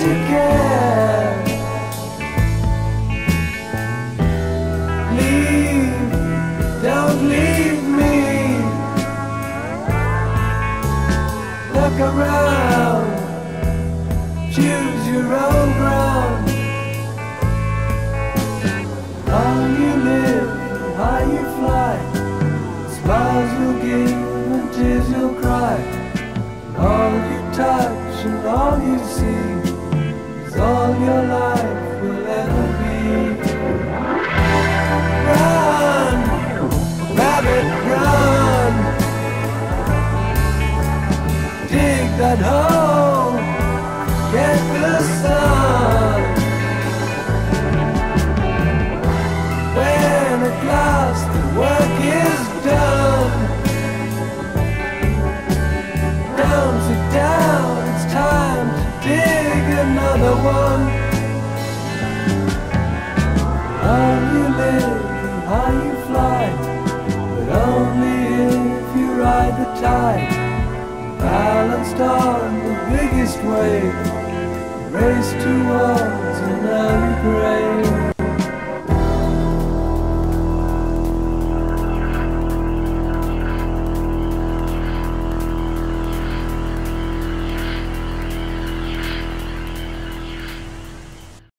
you care. Leave, don't leave me. Look around, choose your own ground. How you live, how you fly, smiles you'll give and tears you'll cry. All you touch and all you see is all your life will ever be. Run, rabbit, run. Dig that hole, get the sun. When at last the work is done, down to down, it's time to dig another one. How you live and how you fly, but only if you ride the tide. Balanced on the biggest wave, race towards an early grave.